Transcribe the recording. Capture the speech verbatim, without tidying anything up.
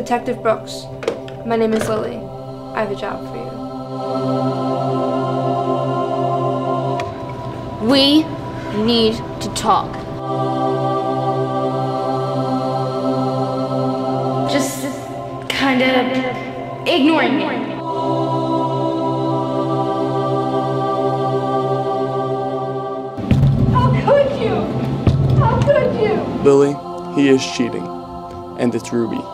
Detective Brooks, my name is Lily. I have a job for you. We need to talk. Just kind of ignoring me. How could you? How could you? Lily, he is cheating. And it's Ruby.